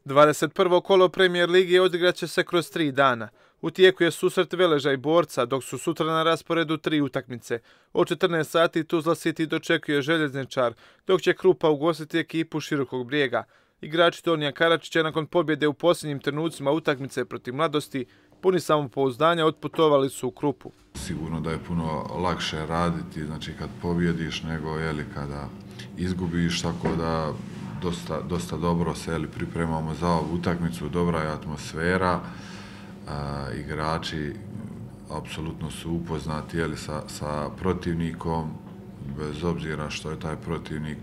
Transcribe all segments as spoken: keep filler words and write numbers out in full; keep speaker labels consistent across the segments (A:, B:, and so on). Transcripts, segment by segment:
A: dvadeset prvo kolo Premier lige odigraće se kroz tri dana. U tijeku je susret Veleža i Borca, dok su sutra na rasporedu tri utakmice. Od četrnaest sati Tuzla City dočekuje Željezničar, dok će Krupa ugostiti ekipu Širokog Brijega. Igrači Tonija Karačića nakon pobjede u posljednjim trenucima utakmice protiv Mladosti puni samopouzdanja otputovali su u Krupu.
B: Sigurno da je puno lakše raditi, znači kad pobjediš nego jeli, kada izgubiš, tako da dosta, dosta dobro se jeli, pripremamo za ovu utakmicu, dobra je atmosfera, a, igrači apsolutno su upoznati jeli, sa, sa protivnikom, bez obzira što je taj protivnik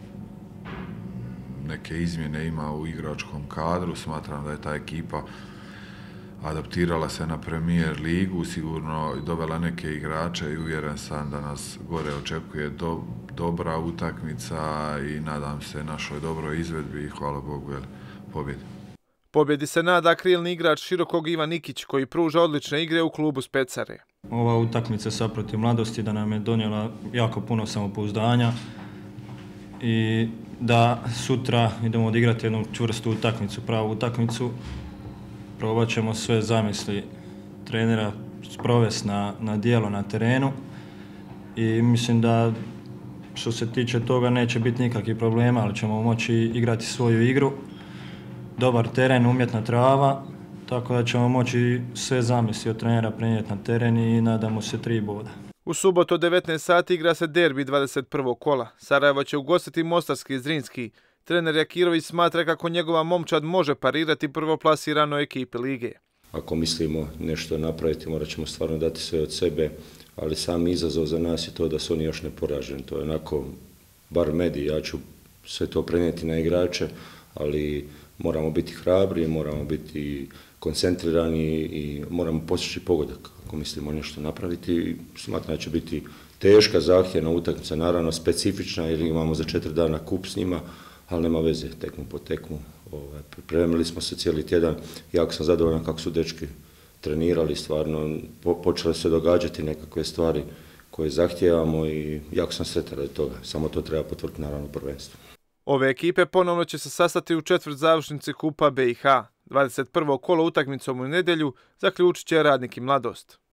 B: neke izmjene ima u igračkom kadru. Smatram da je ta ekipa adaptirala se na Premier ligu, sigurno dovela neke igrače i uvjeren sam da nas gore očekuje do, dobra utakmica i nadam se našoj dobroj izvedbi i hvala Bogu jel, pobjedi.
A: Pobjedi se nada krilni igrač Širokog Ivan Nikić koji pruža odlične igre u klubu Specare.
C: Ova utakmica sa protiv Mladosti da nam je donijela jako puno samopouzdanja i da sutra idemo odigrati jednu čvrstu utakmicu, pravu utakmicu. Probat ćemo sve zamisli trenera sprovesti na, na djelo na terenu i mislim da što se tiče toga neće biti nikakvih problema, ali ćemo moći igrati svoju igru. Dobar teren, umjetna trava, tako da ćemo moći sve zamisli od trenera prenijeti na teren i nadamo se tri boda.
A: U subotu od devetnaest sati igra se derbi dvadeset prvog kola. Sarajevo će ugostiti Mostarski Zrinski. Trener Jakirović smatra kako njegova momčad može parirati prvoplasirano ekipi lige.
D: Ako mislimo nešto napraviti, morat ćemo stvarno dati sve od sebe, ali sam izazov za nas je to da su oni još neporaženi. To je onako, bar mediji, ja ću sve to prenijeti na igrače, ali moramo biti hrabri, moramo biti koncentrirani i moramo postići pogodak. Ako mislimo nešto napraviti, smatram da će biti teška, zahtjevna utakmica, naravno specifična jer imamo za četiri dana kup s njima, ali nema veze, tekmu po tekmu. Ovaj, pripremili smo se cijeli tjedan, jako sam zadovoljan kako su dečki trenirali, stvarno po, počele se događati nekakve stvari koje zahtijevamo i jako sam sretan od toga, samo to treba potvrditi naravno prvenstvo.
A: Ove ekipe ponovno će se sastati u četvrt završnici Kupa B i H. dvadeset prvo kolo utakmicom u nedjelju zaključit će Radnik i Mladost.